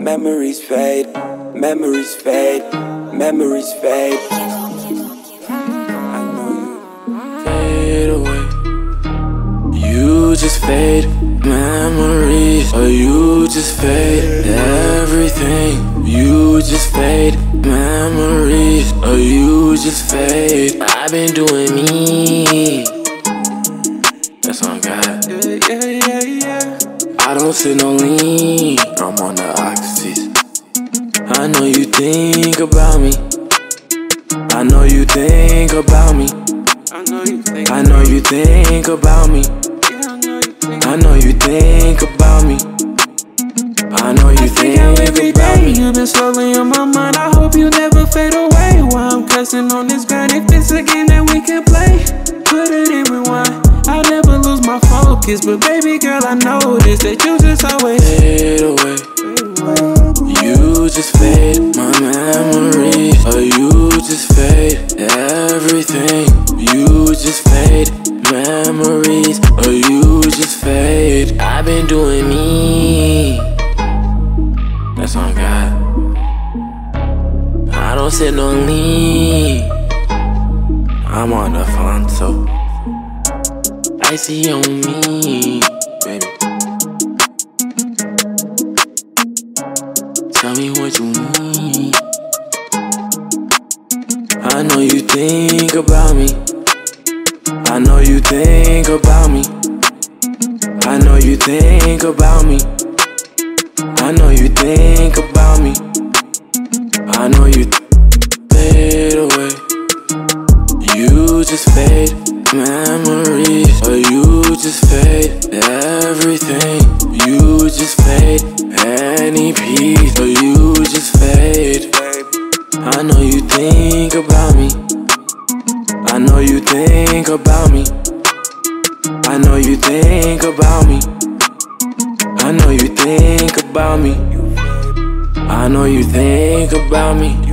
memories fade, memories fade, memories fade. I know you fade away. You just fade memories, or you just fade everything. You just fade memories, or you just fade. I've been doing me. That's on God. Yeah. I don't sit no lean, I'm on the oxys. I know you think about me. I know you think about me. I know you think about me. I know you think about me. I know you think about me. You've been slowly on my mind. I hope you never fade away while I'm cussing on this grind. If it's a game that we can play, put it in rewind. I'll never lose my focus, but baby girl, I noticed that you just always fade away. You just fade my memories, or you just fade everything. You just fade memories, or you just fade. I've been doing me. That's on God. I don't sit no lean, I'm on the Fonto. Icy on me, baby. Tell me what you need. I know you think about me. I know you think about me. I know you think about me. I know you think about me. I know you fade away. You just fade memories, or you just fade everything. You just fade any piece, or you just fade. I know you think about me. I know you think about me. I know you think about me. I know you think about me. I know you think about me.